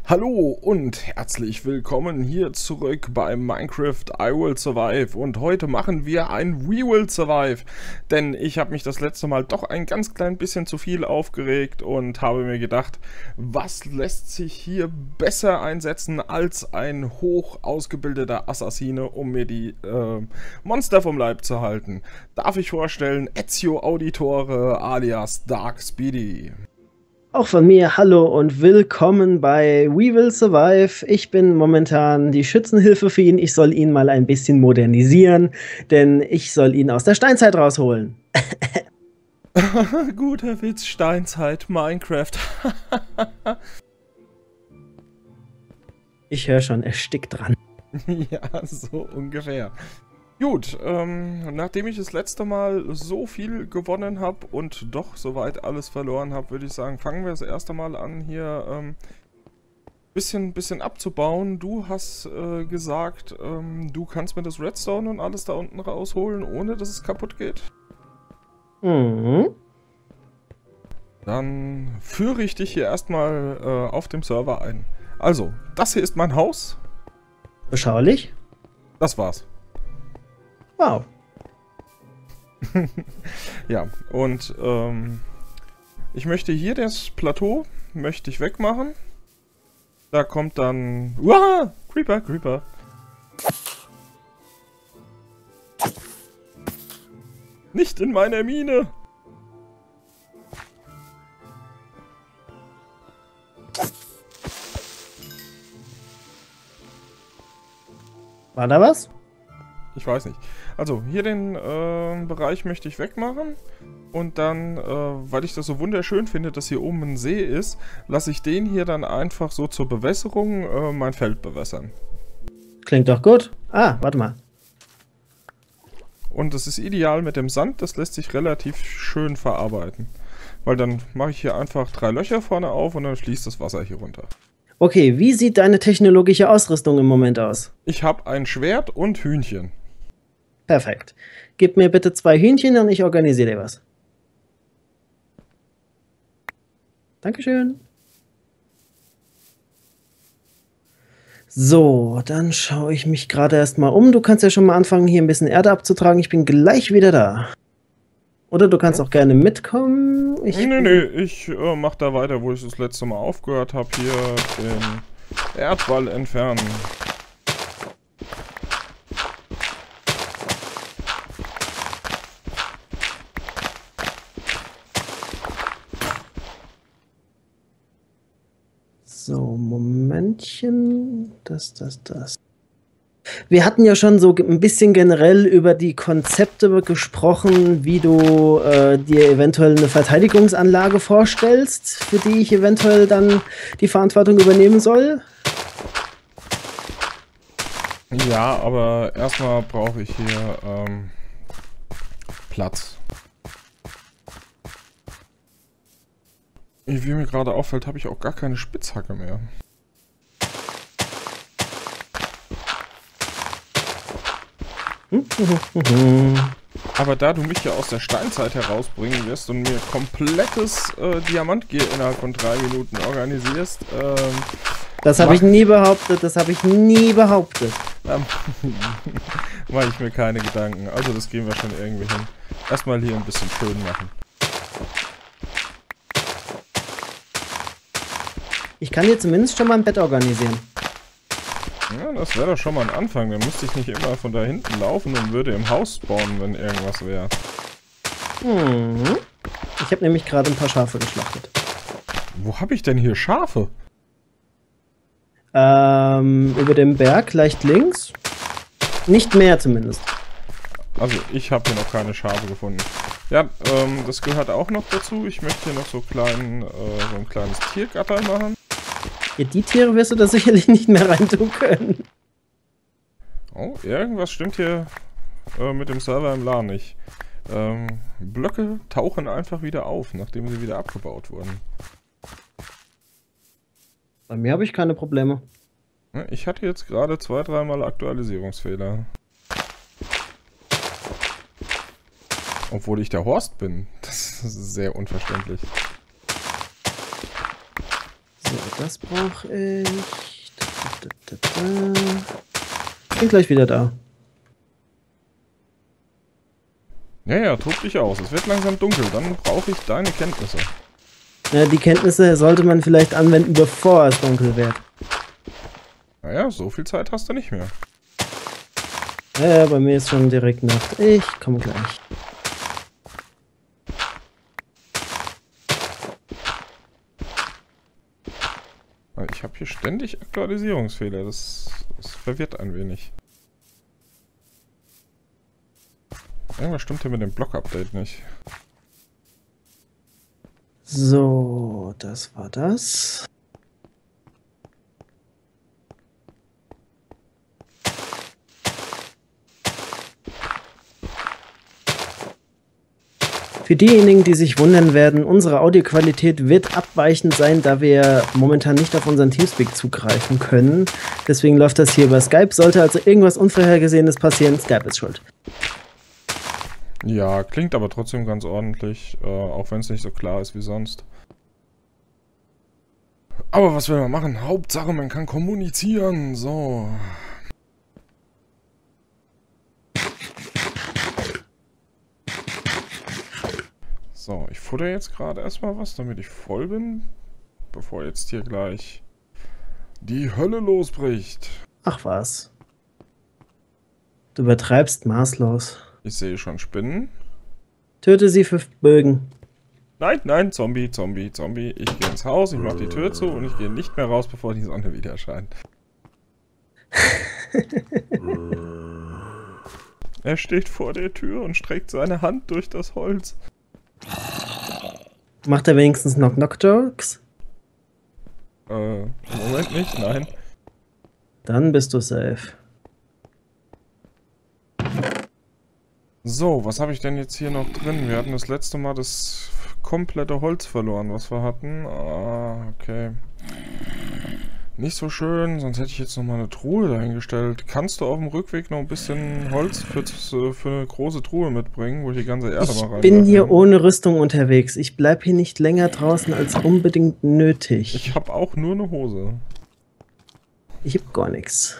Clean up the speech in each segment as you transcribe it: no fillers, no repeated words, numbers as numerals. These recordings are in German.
Hallo und herzlich willkommen hier zurück bei Minecraft I Will Survive und heute machen wir ein We Will Survive, denn ich habe mich das letzte Mal doch ein ganz klein bisschen zu viel aufgeregt und habe mir gedacht, was lässt sich hier besser einsetzen als ein hoch ausgebildeter Assassine, um mir die Monster vom Leib zu halten. Darf ich vorstellen, Ezio Auditore alias Dark Speedy. Auch von mir hallo und willkommen bei We Will Survive. Ich bin momentan die Schützenhilfe für ihn. Ich soll ihn mal ein bisschen modernisieren, denn ich soll ihn aus der Steinzeit rausholen. Guter Witz, Steinzeit, Minecraft. Ich höre schon, er stickt dran. Ja, so ungefähr. Gut, nachdem ich das letzte Mal so viel gewonnen habe und doch soweit alles verloren habe, würde ich sagen, fangen wir das erste Mal an, hier bisschen abzubauen. Du hast gesagt, du kannst mir das Redstone und alles da unten rausholen, ohne dass es kaputt geht. Mhm. Dann führe ich dich hier erstmal auf dem Server ein. Also, das hier ist mein Haus. Beschaulich. Das war's. Wow. Ja, und ich möchte hier das Plateau möchte ich wegmachen. Da kommt dann... Uah! Creeper, Creeper. Nicht in meiner Mine! War da was? Ich weiß nicht. Also, hier den Bereich möchte ich wegmachen. Und dann, weil ich das so wunderschön finde, dass hier oben ein See ist, lasse ich den hier dann einfach so zur Bewässerung mein Feld bewässern. Klingt doch gut. Ah, warte mal. Und das ist ideal mit dem Sand, das lässt sich relativ schön verarbeiten. Weil dann mache ich hier einfach 3 Löcher vorne auf und dann fließt das Wasser hier runter. Okay, wie sieht deine technologische Ausrüstung im Moment aus? Ich habe ein Schwert und Hühnchen. Perfekt. Gib mir bitte 2 Hühnchen und ich organisiere dir was. Dankeschön. So, dann schaue ich mich gerade erstmal um. Du kannst ja schon mal anfangen, hier ein bisschen Erde abzutragen. Ich bin gleich wieder da. Oder du kannst auch gerne mitkommen. Nee, ich mach da weiter, wo ich das letzte Mal aufgehört habe. Hier den Erdball entfernen. So, Momentchen. Das. Wir hatten ja schon so ein bisschen generell über die Konzepte gesprochen, wie du dir eventuell eine Verteidigungsanlage vorstellst, für die ich eventuell dann die Verantwortung übernehmen soll. Ja, aber erstmal brauche ich hier Platz. Wie mir gerade auffällt, habe ich auch gar keine Spitzhacke mehr. Aber da du mich ja aus der Steinzeit herausbringen wirst und mir komplettes Diamantgear innerhalb von 3 Minuten organisierst, das habe ich nie behauptet, mache ich mir keine Gedanken. Also das gehen wir schon irgendwie hin. Erstmal hier ein bisschen schön machen. Ich kann dir zumindest schon mal ein Bett organisieren. Ja, das wäre doch schon mal ein Anfang. Dann müsste ich nicht immer von da hinten laufen und würde im Haus spawnen, wenn irgendwas wäre. Ich habe nämlich gerade ein paar Schafe geschlachtet. Wo habe ich denn hier Schafe? Über dem Berg, leicht links. Nicht mehr zumindest. Also ich habe hier noch keine Schafe gefunden. Ja, das gehört auch noch dazu. Ich möchte hier noch so so ein kleines Tiergatter machen. Ja, die Tiere wirst du da sicherlich nicht mehr reintun können. Oh, irgendwas stimmt hier mit dem Server im LAN nicht. Blöcke tauchen einfach wieder auf, nachdem sie wieder abgebaut wurden. Bei mir habe ich keine Probleme. Ich hatte jetzt gerade 2-3 Mal Aktualisierungsfehler. Obwohl ich der Horst bin. Das ist sehr unverständlich. So, Das brauche ich. Bin gleich wieder da. Ja, tob dich aus. Es wird langsam dunkel. Dann brauche ich deine Kenntnisse. Ja, die Kenntnisse sollte man vielleicht anwenden, bevor es dunkel wird. Naja, so viel Zeit hast du nicht mehr. Ja, bei mir ist schon direkt Nacht. Ich komme gleich. Ich habe hier ständig Aktualisierungsfehler. Das verwirrt ein wenig. Irgendwas stimmt hier mit dem Block-Update nicht. So, das war das. Für diejenigen, die sich wundern werden, unsere Audioqualität wird abweichend sein, da wir momentan nicht auf unseren Teamspeak zugreifen können. Deswegen läuft das hier über Skype. Sollte also irgendwas Unvorhergesehenes passieren, Skype ist schuld. Ja, klingt aber trotzdem ganz ordentlich, auch wenn es nicht so klar ist wie sonst. Aber was will man machen? Hauptsache, man kann kommunizieren. So. So, ich futter jetzt gerade erstmal was, damit ich voll bin, bevor jetzt hier gleich die Hölle losbricht. Ach was. Du übertreibst maßlos. Ich sehe schon Spinnen. Töte sie für Bögen. Nein, nein, Zombie, Zombie, Zombie. Ich gehe ins Haus, ich mache die Tür zu und ich gehe nicht mehr raus, bevor die Sonne wieder erscheint. Er steht vor der Tür und streckt seine Hand durch das Holz. Macht er wenigstens Knock-Knock-Jokes? Im Moment nicht, nein. Dann bist du safe. So, was habe ich denn jetzt hier noch drin? Wir hatten das letzte Mal das komplette Holz verloren, was wir hatten. Ah, okay. Nicht so schön, sonst hätte ich jetzt noch mal eine Truhe dahingestellt. Kannst du auf dem Rückweg noch ein bisschen Holz für eine große Truhe mitbringen, wo ich die ganze Erde mal rein? Ich bin hier ohne Rüstung unterwegs. Ich bleib hier nicht länger draußen als unbedingt nötig. Ich habe auch nur eine Hose. Ich hab gar nichts.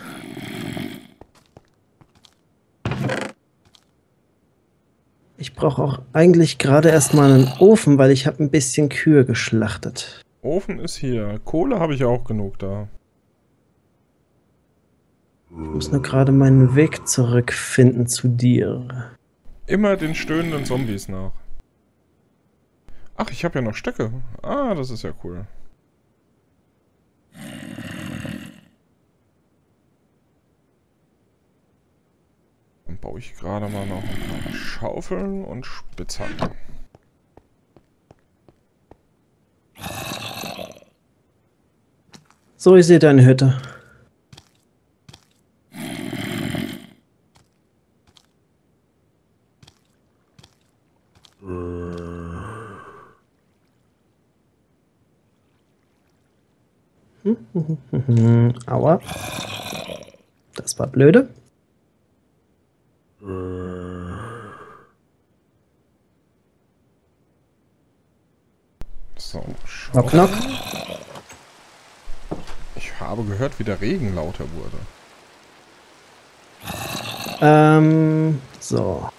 Ich brauche auch eigentlich gerade erstmal einen Ofen, weil ich habe ein bisschen Kühe geschlachtet. Ofen ist hier. Kohle habe ich auch genug da. Ich muss nur gerade meinen Weg zurückfinden zu dir. Immer den stöhnenden Zombies nach. Ach, ich habe ja noch Stöcke. Ah, das ist ja cool. Dann baue ich gerade mal noch ein paar Schaufeln und Spitzhacken. So, ich sehe deine Hütte. Aua. Das war blöde. So, Knock, knock. Ich habe gehört, wie der Regen lauter wurde. So.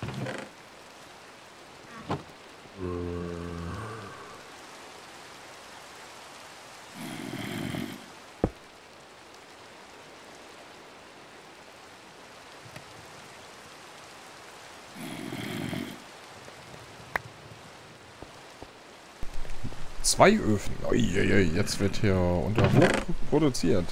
Zwei Öfen. Uiuiui, jetzt wird hier unter Hochdruck produziert.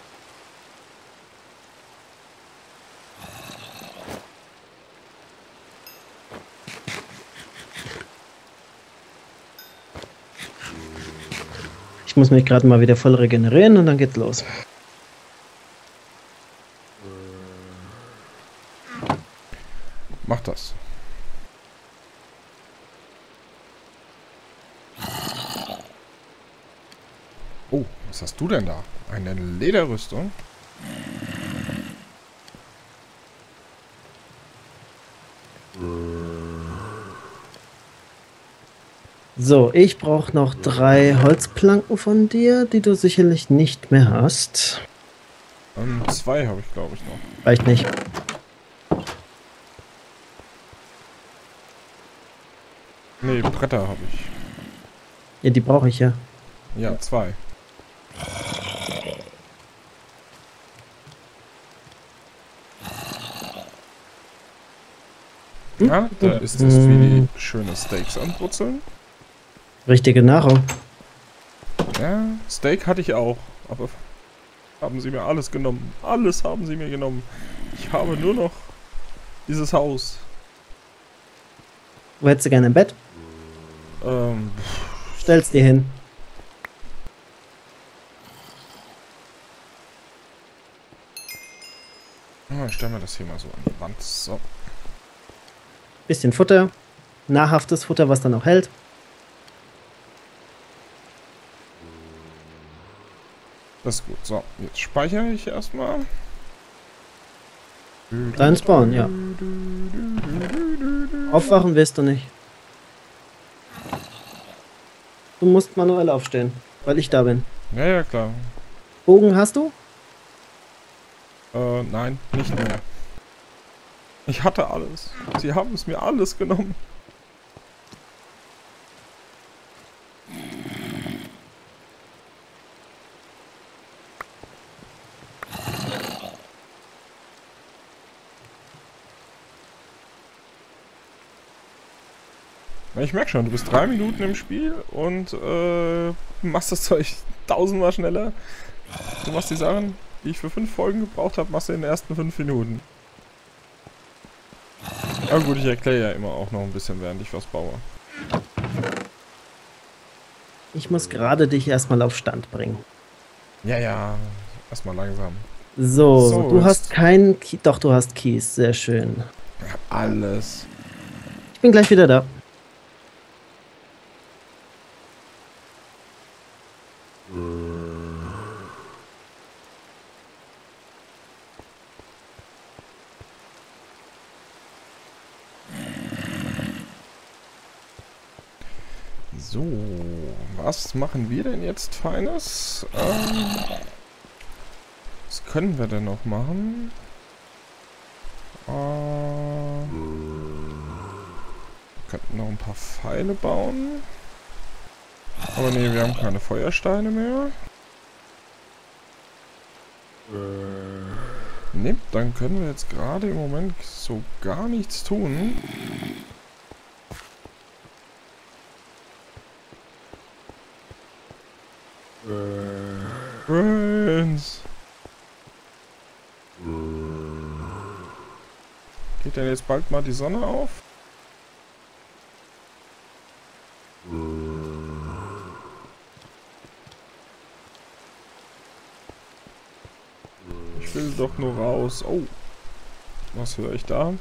Ich muss mich gerade mal wieder voll regenerieren und dann geht's los. Mach das. Oh, was hast du denn da? Eine Lederrüstung? So, ich brauche noch 3 Holzplanken von dir, die du sicherlich nicht mehr hast. 2 habe ich, glaube ich, noch. Reicht nicht. Nee, Bretter habe ich. Ja, die brauche ich ja. Ja, 2. Ja, da ist es wie die schöne Steaks anbrutzeln. Richtige Nahrung. Ja, Steak hatte ich auch, aber haben sie mir alles genommen. Alles haben sie mir genommen. Ich habe nur noch dieses Haus. Wo hättest du gerne ein Bett? Stell's dir hin. Ich stelle mir das hier mal so an die Wand. So. Bisschen Futter. Nahrhaftes Futter, was dann auch hält. Das ist gut. So, jetzt speichere ich erstmal. Dein Spawn, ja. Aufwachen wirst du nicht. Du musst manuell aufstehen, weil ich da bin. Ja, ja, klar. Bogen hast du? Nein, nicht mehr. Ich hatte alles. Sie haben es mir alles genommen. Ich merke schon, du bist 3 Minuten im Spiel und machst das Zeug 1000-mal schneller. Du machst die Sachen, die ich für 5 Folgen gebraucht habe, machst du in den ersten 5 Minuten. Aber gut, ich erkläre ja immer auch noch ein bisschen, während ich was baue. Ich muss gerade dich erstmal auf Stand bringen. Ja, ja, erstmal langsam. So, du hast keinen Kies. Doch, du hast Kies. Sehr schön. Ja, alles. Ich bin gleich wieder da. So, was machen wir denn jetzt Feines? Was können wir denn noch machen? Wir könnten noch ein paar Pfeile bauen. Aber nee, wir haben keine Feuersteine mehr. Ne, dann können wir jetzt gerade im Moment so gar nichts tun. Brains. Geht denn jetzt bald mal die Sonne auf? Ich will doch nur raus. Oh. Was höre ich da?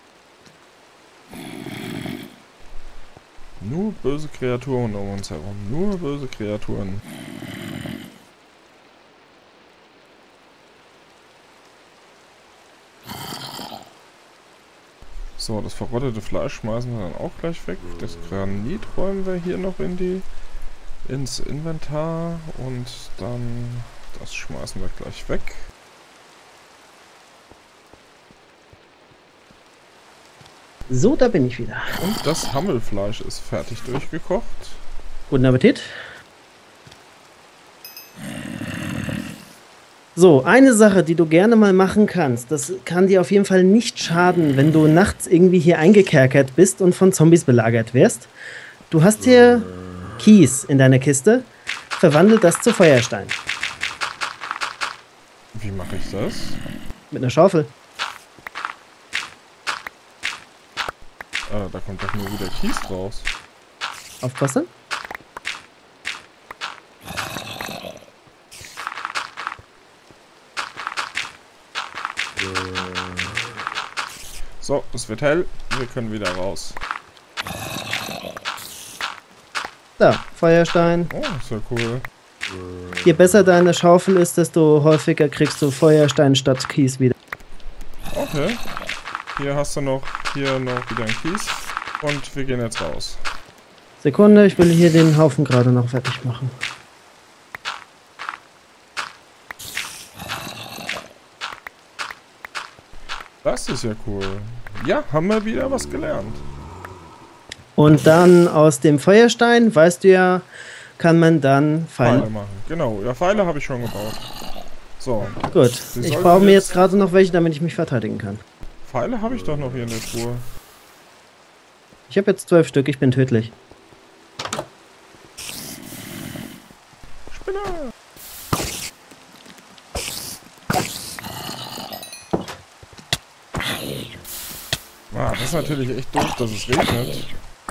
Nur böse Kreaturen um uns herum. Nur böse Kreaturen. So, das verrottete Fleisch schmeißen wir dann auch gleich weg. Das Granit räumen wir hier noch ins Inventar. Und dann das schmeißen wir gleich weg. So, da bin ich wieder. Und das Hammelfleisch ist fertig durchgekocht. Guten Appetit. So, eine Sache, die du gerne mal machen kannst, das kann dir auf jeden Fall nicht schaden, wenn du nachts irgendwie hier eingekerkert bist und von Zombies belagert wirst. Du hast hier Kies in deiner Kiste, verwandel das zu Feuerstein. Wie mache ich das? Mit einer Schaufel. Da kommt doch nur wieder Kies raus. Aufpassen. So, es wird hell. Wir können wieder raus. Da, Feuerstein. Oh, ist ja cool. Je besser deine Schaufel ist, desto häufiger kriegst du Feuerstein statt Kies wieder. Sekunde, ich will hier den Haufen gerade noch fertig machen. Das ist ja cool. Ja, haben wir wieder was gelernt. Und dann aus dem Feuerstein, weißt du ja, kann man dann Pfeile machen. Genau, ja, Pfeile habe ich schon gebaut. So. Gut, ich baue mir jetzt gerade noch welche, damit ich mich verteidigen kann. Pfeile habe ich doch noch hier in der Truhe. Ich habe jetzt 12 Stück, ich bin tödlich. Spinner! Ah, das ist natürlich echt doof, dass es regnet.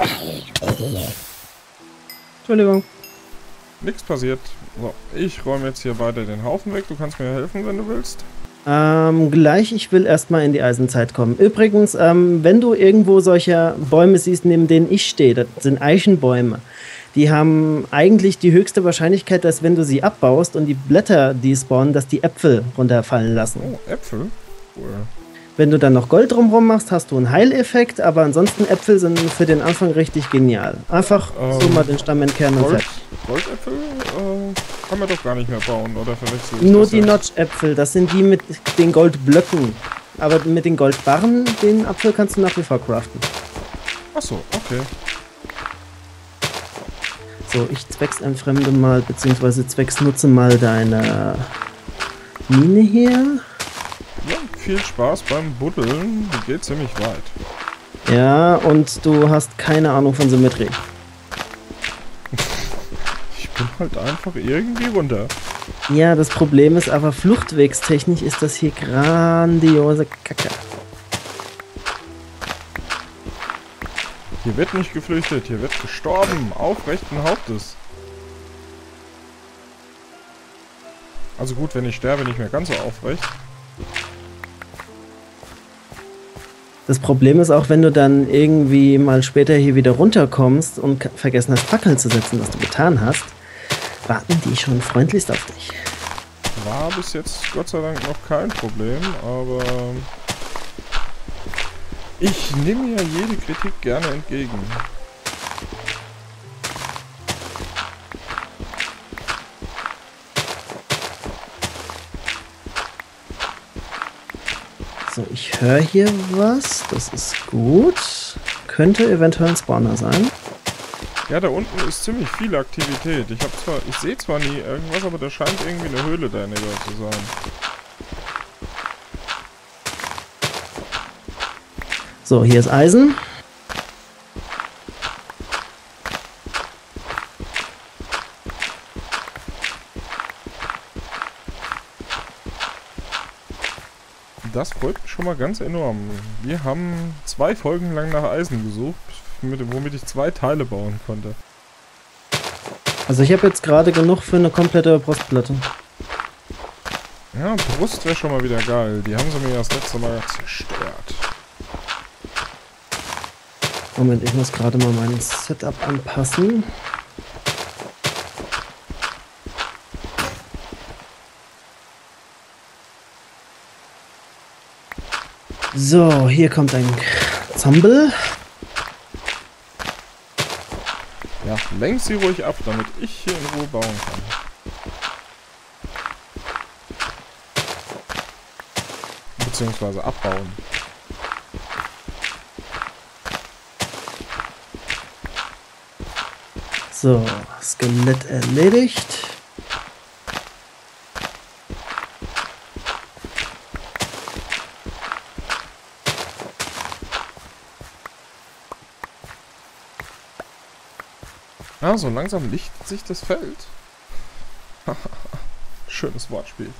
Entschuldigung. Nichts passiert. So, ich räume jetzt hier weiter den Haufen weg. Du kannst mir helfen, wenn du willst. Gleich, ich will erstmal in die Eisenzeit kommen. Übrigens, wenn du irgendwo solche Bäume siehst, neben denen ich stehe, das sind Eichenbäume. Die haben eigentlich die höchste Wahrscheinlichkeit, dass wenn du sie abbaust und die Blätter, die spawnen, dass die Äpfel runterfallen lassen. Oh, Äpfel? Cool. Wenn du dann noch Gold drumherum machst, hast du einen Heileffekt, aber ansonsten Äpfel sind für den Anfang richtig genial. Einfach so mal den Stamm entkernen und fertig. Goldäpfel kann man doch gar nicht mehr bauen, oder verwechsel ich Nur das die jetzt? Notch-Äpfel, das sind die mit den Goldblöcken. Aber mit den Goldbarren, den Apfel kannst du nach wie vor craften. Achso, okay. So, ich zwecksentfremde mal, beziehungsweise zwecksnutze mal deine Mine hier. Ja, viel Spaß beim Buddeln. Die geht ziemlich weit. Ja, und du hast keine Ahnung von Symmetrie. Ich bin halt einfach irgendwie runter. Ja, das Problem ist aber, fluchtwegstechnisch ist das hier grandiose Kacke. Hier wird nicht geflüchtet, hier wird gestorben. Aufrechten Hauptes. Also gut, wenn ich sterbe, nicht mehr ganz so aufrecht. Das Problem ist auch, wenn du dann irgendwie mal später hier wieder runterkommst und vergessen hast, Fackeln zu setzen, was du getan hast, warten die schon freundlichst auf dich. War bis jetzt Gott sei Dank noch kein Problem, aber ich nehme ja jede Kritik gerne entgegen. So, ich höre hier was. Das ist gut. Könnte eventuell ein Spawner sein. Ja, da unten ist ziemlich viel Aktivität. Ich sehe zwar nie irgendwas, aber da scheint irgendwie eine Höhle dahinter zu sein. So, hier ist Eisen. Das freut mich schon mal ganz enorm. Wir haben 2 Folgen lang nach Eisen gesucht, womit ich 2 Teile bauen konnte. Also ich habe jetzt gerade genug für eine komplette Brustplatte. Ja, Brust wäre schon mal wieder geil. Die haben sie mir das letzte Mal zerstört. Moment, ich muss gerade mal mein Setup anpassen. So, hier kommt ein Zombel. Ja, lenk sie ruhig ab, damit ich hier in Ruhe bauen kann. Beziehungsweise abbauen. So, Skelett erledigt. Ah, so langsam lichtet sich das Feld. Schönes Wortspiel.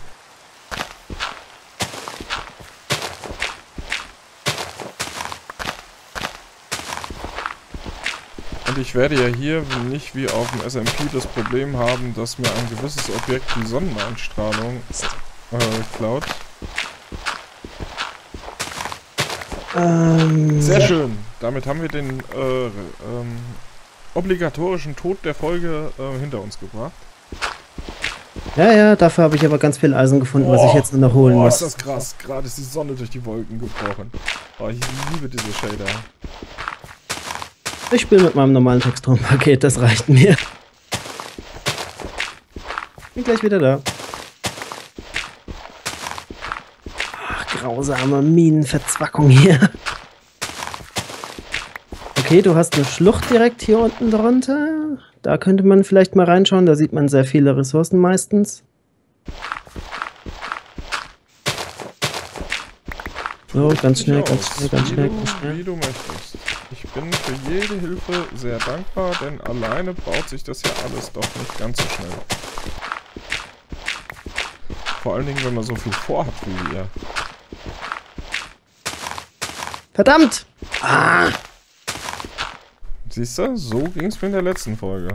Und ich werde ja hier nicht wie auf dem SMP das Problem haben, dass mir ein gewisses Objekt die Sonneneinstrahlung klaut. Sehr schön. Damit haben wir den obligatorischen Tod der Folge hinter uns gebracht. Ja, ja, dafür habe ich aber ganz viel Eisen gefunden, was ich jetzt nur noch holen muss. Ist das krass. Gerade ist die Sonne durch die Wolken gebrochen. Oh, ich liebe diese Shader. Ich spiele mit meinem normalen Texturenpaket, das reicht mir. Bin gleich wieder da. Ach, grausame Minenverzwackung hier. Okay, du hast eine Schlucht direkt hier unten drunter. Da könnte man vielleicht mal reinschauen, da sieht man sehr viele Ressourcen meistens. So, ganz schnell, ganz schnell, ganz schnell, ganz schnell. Wie du möchtest. Ich bin für jede Hilfe sehr dankbar, denn alleine baut sich das ja alles doch nicht ganz so schnell. Vor allen Dingen, wenn man so viel vorhat wie wir. Verdammt! Ah! Siehst du, so ging es mir in der letzten Folge.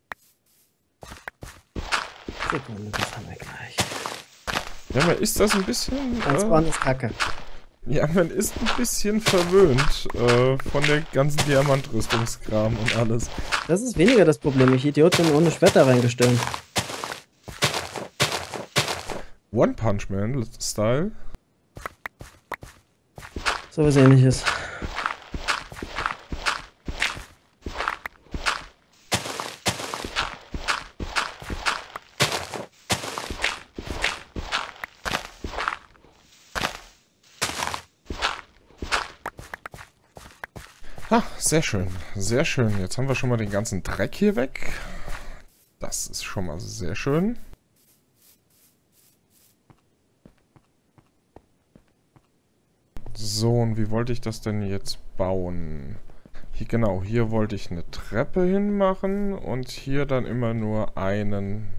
Sekunde, das haben wir gleich. Ja, man ist das ein bisschen... Ganz ordentlich Kacke. Ja, man ist ein bisschen verwöhnt von der ganzen Diamantrüstungskram und alles. Das ist weniger das Problem. Ich Idiot bin ohne Schwert da reingestürmt. One Punch Man Style. So was Ähnliches. Ah, sehr schön, sehr schön. Jetzt haben wir schon mal den ganzen Dreck hier weg. Das ist schon mal sehr schön. So, und wie wollte ich das denn jetzt bauen? Hier, genau, hier wollte ich eine Treppe hinmachen und hier dann immer nur einen...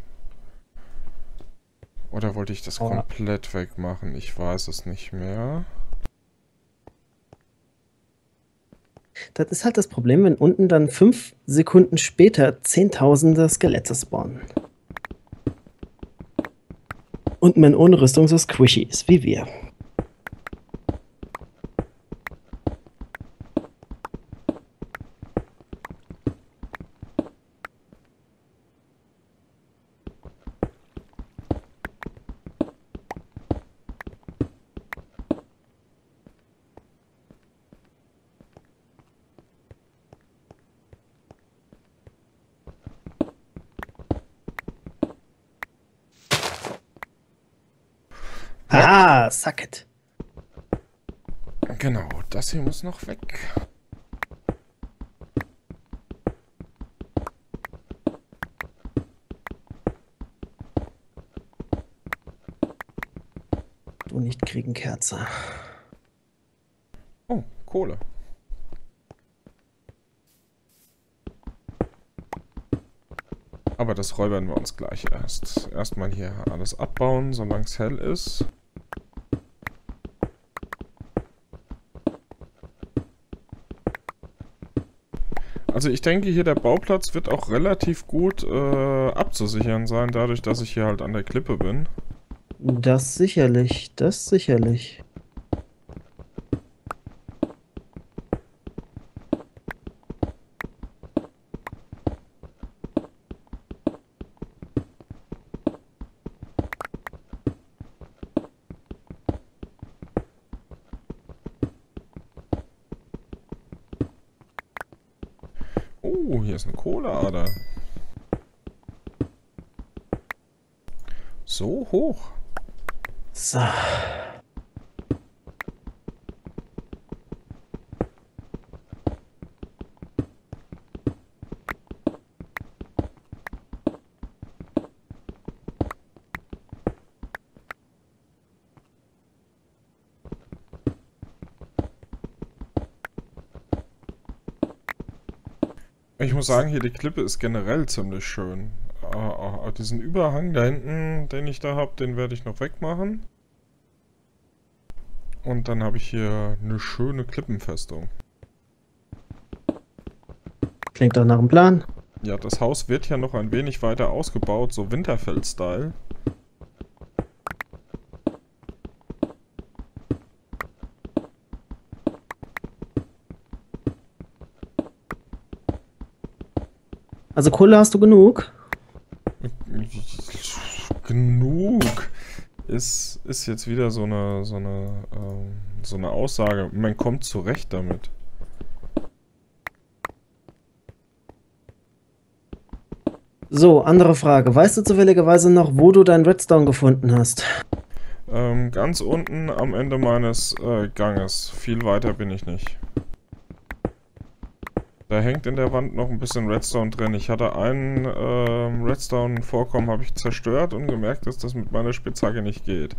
Oder wollte ich das komplett wegmachen? Ich weiß es nicht mehr. Das ist halt das Problem, wenn unten dann 5 Sekunden später Zehntausende Skelette spawnen. Und man ohne Rüstung so squishy ist wie wir. Ah, suck it. Genau, das hier muss noch weg. Du nicht kriegen Kerze. Oh, Kohle. Aber das räubern wir uns gleich erst. Erstmal hier alles abbauen, solange es hell ist. Also ich denke hier, der Bauplatz wird auch relativ gut abzusichern sein, dadurch, dass ich hier halt an der Klippe bin. Das sicherlich, das sicherlich. Oh, hier ist eine Kohleader. So hoch. So. Ich muss sagen, hier die Klippe ist generell ziemlich schön. Diesen Überhang da hinten, den ich da habe, den werde ich noch wegmachen. Und dann habe ich hier eine schöne Klippenfestung. Klingt doch nach einem Plan. Ja, das Haus wird ja noch ein wenig weiter ausgebaut, so Winterfell-Style. Also Kohle hast du genug? Genug. Ist jetzt wieder so eine Aussage. Man kommt zurecht damit. So, andere Frage. Weißt du zufälligerweise noch, wo du dein Redstone gefunden hast? Ganz unten am Ende meines Ganges. Viel weiter bin ich nicht. Da hängt in der Wand noch ein bisschen Redstone drin. Ich hatte einen Redstone-Vorkommen, habe ich zerstört und gemerkt, dass das mit meiner Spitzhacke nicht geht.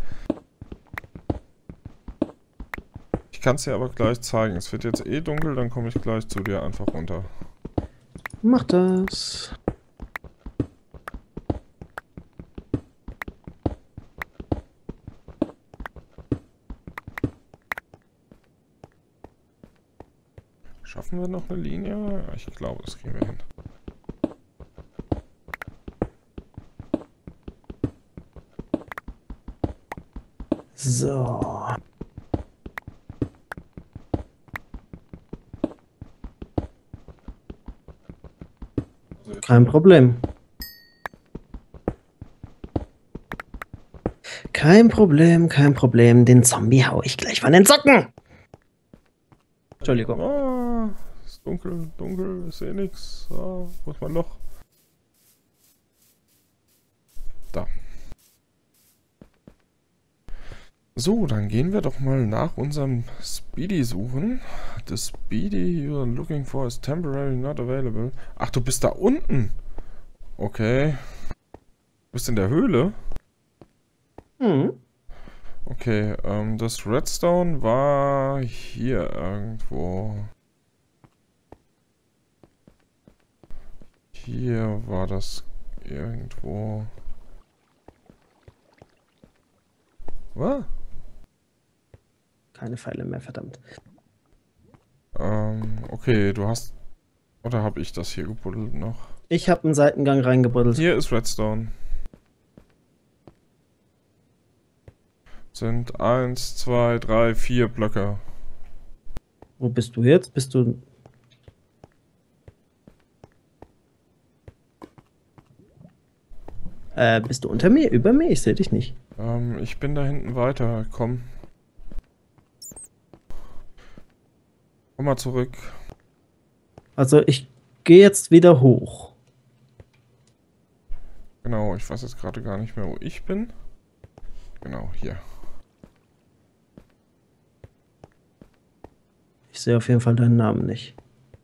Ich kann es dir aber gleich zeigen. Es wird jetzt eh dunkel, dann komme ich gleich zu dir einfach runter. Mach das. Schaffen wir noch eine Linie? Ja, ich glaube, das kriegen wir hin. So. Kein Problem. Kein Problem, kein Problem. Den Zombie hau ich gleich von den Socken. Entschuldigung. Ah, ist dunkel, dunkel, ist eh nix. Ah, wo ist mein Loch? Da. So, dann gehen wir doch mal nach unserem Speedy suchen. The Speedy you are looking for is temporarily not available. Ach, du bist da unten. Okay. Du bist in der Höhle? Hm. Okay, das Redstone war hier irgendwo. Hier war das irgendwo. Was? Keine Pfeile mehr, verdammt. Okay, du hast... Oder habe ich das hier gebuddelt noch? Ich habe einen Seitengang reingebuddelt. Hier ist Redstone. Sind 1, 2, 3, 4 Blöcke. Wo bist du jetzt? Bist du... bist du unter mir? Über mir? Ich sehe dich nicht. Ich bin da hinten weiter. Komm. Komm mal zurück. Also ich gehe jetzt wieder hoch. Genau, ich weiß jetzt gerade gar nicht mehr, wo ich bin. Genau, hier. Ich sehe auf jeden Fall deinen Namen nicht.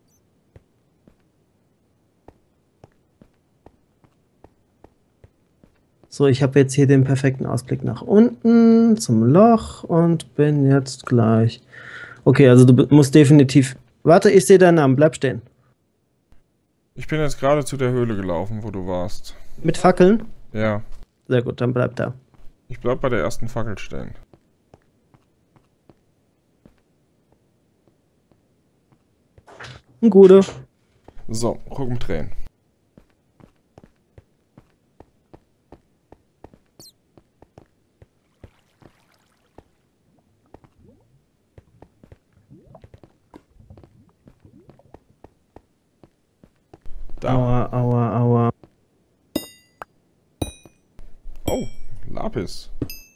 So, ich habe jetzt hier den perfekten Ausblick nach unten zum Loch und bin jetzt gleich... Okay, also du musst definitiv... Warte, ich sehe deinen Namen, bleib stehen. Ich bin jetzt gerade zu der Höhle gelaufen, wo du warst. Mit Fackeln? Ja. Sehr gut, dann bleib da. Ich bleib bei der ersten Fackel stehen. Ein Gute. So, rumdrehen. Da. Aua, aua, aua. Oh, Lapis.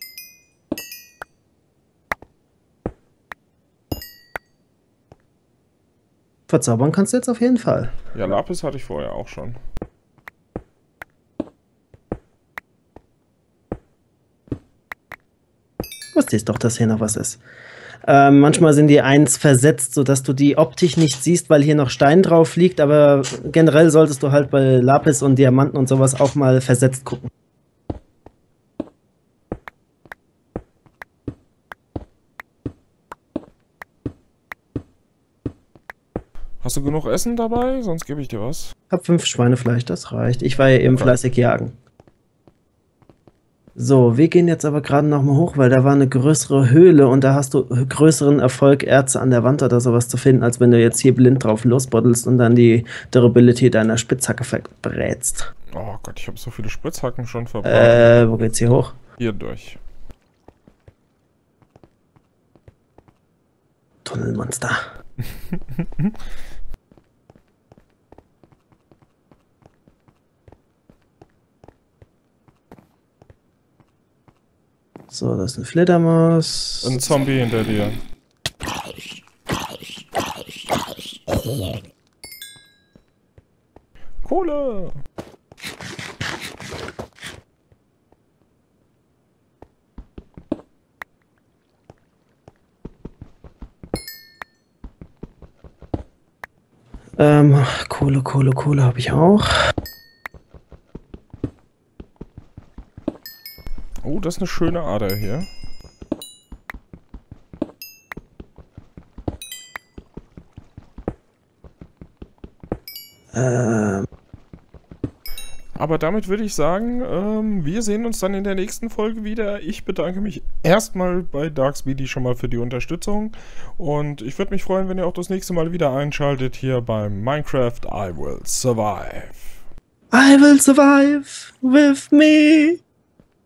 Verzaubern kannst du jetzt auf jeden Fall. Ja, Lapis hatte ich vorher auch schon. Wusste ich doch, dass hier noch was ist. Manchmal sind die 1 versetzt, sodass du die optisch nicht siehst, weil hier noch Stein drauf liegt, aber generell solltest du halt bei Lapis und Diamanten und sowas auch mal versetzt gucken. Hast du genug Essen dabei? Sonst gebe ich dir was. Hab 5 Schweinefleisch, das reicht. Ich war ja eben fleißig jagen. So, wir gehen jetzt aber gerade noch mal hoch, weil da war eine größere Höhle und da hast du größeren Erfolg, Erze an der Wand oder sowas zu finden, als wenn du jetzt hier blind drauf losboddelst und dann die Durability deiner Spitzhacke verbrätst. Oh Gott, ich habe so viele Spritzhacken schon verbraucht. Wo geht's hier hoch? Hier durch. Tunnelmonster. So, das ist eine Fledermaus. Ein Zombie hinter dir. Kohle! Kohle habe ich auch. Oh, das ist eine schöne Ader hier. Aber damit würde ich sagen, wir sehen uns dann in der nächsten Folge wieder. Ich bedanke mich erstmal bei Darkspeedy schon mal für die Unterstützung. Und ich würde mich freuen, wenn ihr auch das nächste Mal wieder einschaltet hier beim Minecraft I Will Survive. I will survive with me.